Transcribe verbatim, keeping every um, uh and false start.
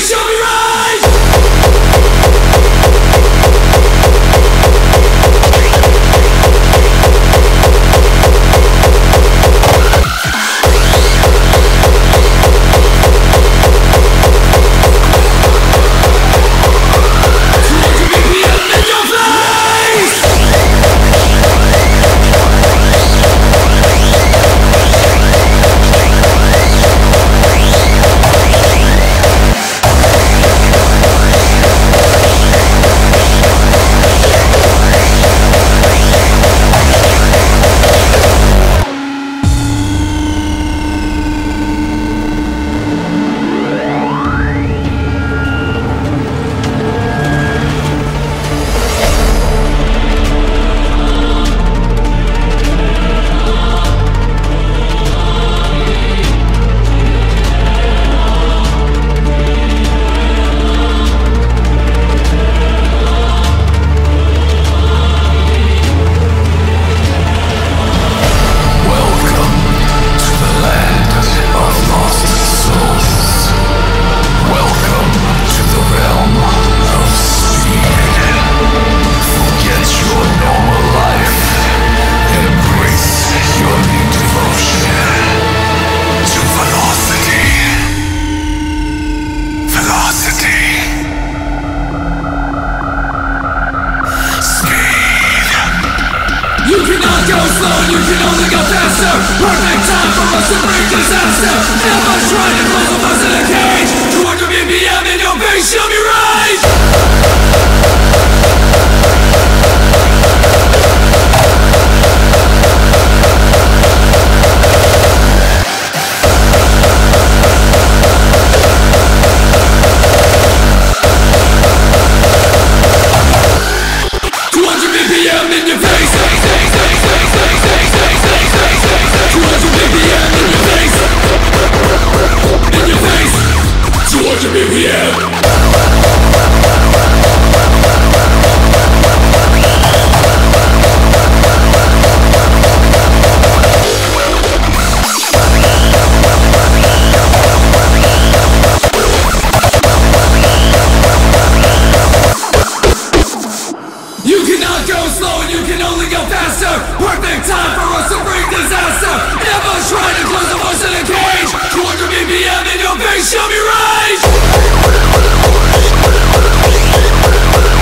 face, show me right. Go slow, you can only go faster. Perfect time for us to bring disaster. Never try to close of us in a cage. two hundred B P M in your face, show me right. two hundred B P M in your face. two hundred B P M in your face. In your face. two hundred B P M. You cannot go slow and you can only go faster. Perfect time for us to bring disaster. Never try to close the us in a cage. two hundred B P M in your face, show me right.